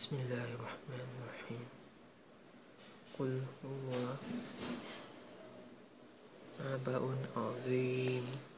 بسم الله الرحمن الرحيم. قل هو نبأ عظيم